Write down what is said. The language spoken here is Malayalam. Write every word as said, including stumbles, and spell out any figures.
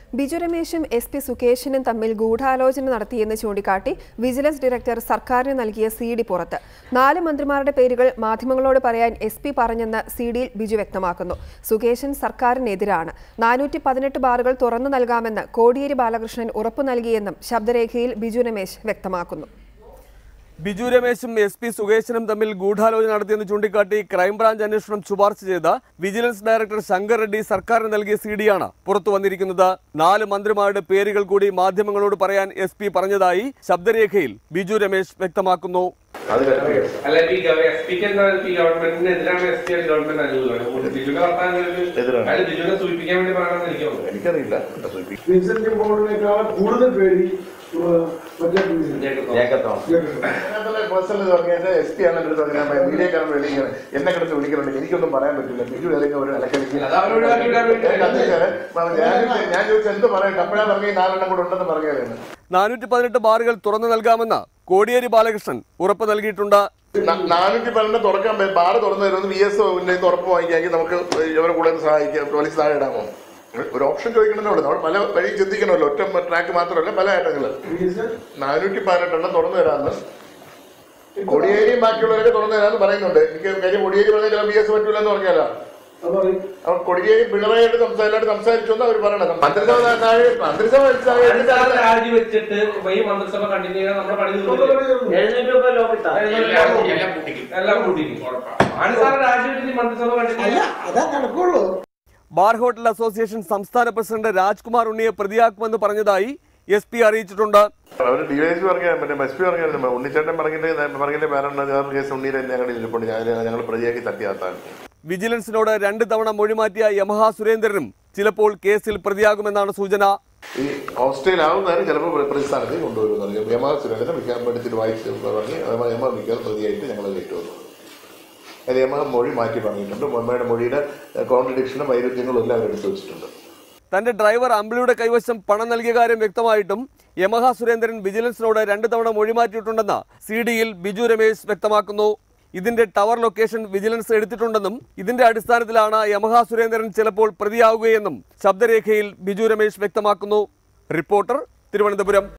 ബിജു രമേശും എസ് പി സുകേഷിനും തമ്മിൽ ഗൂഢാലോചന നടത്തിയെന്ന് ചൂണ്ടിക്കാട്ടി വിജിലൻസ് ഡയറക്ടർ സർക്കാരിന് നൽകിയ സി ഡി പുറത്ത്. നാല് മന്ത്രിമാരുടെ പേരുകൾ മാധ്യമങ്ങളോട് പറയാൻ എസ് പി പറഞ്ഞെന്ന് സി ഡിയിൽ ബിജു വ്യക്തമാക്കുന്നു. സുകേശൻ സർക്കാരിനെതിരാണ്. നാനൂറ്റി പതിനെട്ട് ബാറുകൾ തുറന്നു നൽകാമെന്ന് കോടിയേരി ബാലകൃഷ്ണൻ ഉറപ്പു നൽകിയെന്നും ശബ്ദരേഖയിൽ ബിജു രമേശ് വ്യക്തമാക്കുന്നു. ബിജു രമേശും എസ് പി സുകേശനും തമ്മിൽ ഗൂഢാലോചന നടത്തിയെന്ന് ചൂണ്ടിക്കാട്ടി ക്രൈംബ്രാഞ്ച് അന്വേഷണം ശുപാർശ ചെയ്ത വിജിലൻസ് ഡയറക്ടർ ശങ്കർ റെഡ്ഡി സർക്കാരിന് നൽകിയ സി ഡിയാണ് പുറത്തു വന്നിരിക്കുന്നത്. നാല് മന്ത്രിമാരുടെ പേരുകൾ കൂടി മാധ്യമങ്ങളോട് പറയാൻ എസ് പി പറഞ്ഞതായി ശബ്ദരേഖയിൽ ബിജു രമേശ് വ്യക്തമാക്കുന്നു. എന്നെ കിടന്ന് വിളിക്കുന്നുണ്ട്, എനിക്കൊന്നും പറയാൻ പറ്റില്ല. ബിജു ഏതെങ്കിലും ഒരു ഞാൻ ചോദിച്ചാൽ എന്ത് പറയും? കപ്പഴ പറഞ്ഞ നാലെണ്ണം കൂടെ ഉണ്ടെന്ന് പറഞ്ഞായിരുന്നു. നാനൂറ്റി പതിനെട്ട് ബാറുകൾ തുറന്നു നൽകാമെന്ന് കോടിയേരി ബാലകൃഷ്ണൻ ഉറപ്പ് നൽകിയിട്ടുണ്ട്. നാനൂറ്റി പതിനെട്ട് തുറക്കാൻ ബാറ് തുറന്നു തരുമെന്ന് വി എസ് ഉറപ്പ് വാങ്ങിക്കാമെങ്കിൽ നമുക്ക് ഇവരെ കൂടെ സഹായിക്കാം. പോലീസ് താഴെ ഇടാമോ? ഒരു ഓപ്ഷൻ ചോദിക്കണമെന്നുള്ളൂ. നമ്മൾ പല വഴി ചിന്തിക്കണമല്ലോ. ഒറ്റ ട്രാക്ക് മാത്രമല്ല, പല ആയിട്ടങ്ങള്. നാനൂറ്റി പതിനെട്ടെണ്ണം തുറന്നു തരാമെന്ന് കോടിയേരി ബാക്കിയുള്ളവരൊക്കെ തുറന്നു തരാമെന്ന് പറയുന്നുണ്ട്. എനിക്ക് കാര്യം കോടിയേരി പറഞ്ഞാൽ ചില ബി എസ് പറ്റൂല എന്ന് പറഞ്ഞാലോ. അപ്പൊ കൊടിയേരി പിണറായിട്ട് സംസാരിച്ചായിട്ട് സംസാരിച്ചു എന്ന് അവർ പറയണത്. മന്ത്രിസഭ മന്ത്രിസഭ രാജിവെച്ചിട്ട് ഈ മന്ത്രിസഭ കണ്ടിന്യൂ ചെയ്യാൻ നമ്മുടെ പണി നടക്കുള്ളൂ. ബാർ ഹോട്ടൽ അസോസിയേഷൻ സംസ്ഥാന പ്രസിഡന്റ് രാജ്കുമാർ ഉണ്ണിയെ പ്രതിയാക്കുമെന്ന് പറഞ്ഞതായി എസ് പി അറിയിച്ചിട്ടുണ്ട്. അവര് ഡിവൈഎസ് പറഞ്ഞ മറ്റേ എസ് പി പറഞ്ഞ ഉണ്ണിച്ചേട്ടൻ പറഞ്ഞിട്ട് പറഞ്ഞിട്ട് വേറെ കേസ് ഉണ്ണിയിൽ ഞങ്ങൾ ഇരിപ്പുണ്ട്. ഞങ്ങൾ പ്രതിയാക്കി തട്ടിയാത്താൻ. വിജിലൻസിനോട് രണ്ട് തവണ മൊഴിമാറ്റിയ യമഹ സുരേന്ദ്രനും ചിലപ്പോൾ കേസിൽ പ്രതിയാകുമെന്നാണ് സൂചന. ഈ ഹോസ്റ്റലാവുന്നതാരും ചിലപ്പോൾ പ്രതിസ്ഥാനത്ത് കൊണ്ടുവരുമെന്ന് യമഹ സുരേന്ദ്രൻ വിൽക്കാൻ പഠിച്ചിട്ട് വായിച്ച് പറഞ്ഞ് യമഹ വിൽക്കാൻ പ്രതിയായിട്ട് ഞങ്ങൾ കയറ്റുവന്നു. അത് യമഹ മൊഴി മാറ്റി പറഞ്ഞിട്ടുണ്ട്. മുമ്പയുടെ മൊഴിയുടെ കോൺട്രഡിക്ഷനും വൈരുദ്ധ്യങ്ങളും എല്ലാം അവരെടുത്ത് വെച്ചിട്ടുണ്ട്. തന്റെ ഡ്രൈവർ അമ്പിളിയുടെ കൈവശം പണം നൽകിയ കാര്യം വ്യക്തമായിട്ടും യമഹ സുരേന്ദ്രൻ വിജിലൻസിനോട് രണ്ട് തവണ മൊഴി മാറ്റിയിട്ടുണ്ടെന്ന് സി ഡിയിൽ ബിജു രമേശ് വ്യക്തമാക്കുന്നു. ഇതിന്റെ ടവർ ലൊക്കേഷൻ വിജിലൻസ് എടുത്തിട്ടുണ്ടെന്നും ഇതിന്റെ അടിസ്ഥാനത്തിലാണ് യമഹ സുരേന്ദ്രൻ ചിലപ്പോൾ പ്രതിയാവുകയെന്നും ശബ്ദരേഖയിൽ ബിജു രമേശ് വ്യക്തമാക്കുന്നു. റിപ്പോർട്ടർ, തിരുവനന്തപുരം.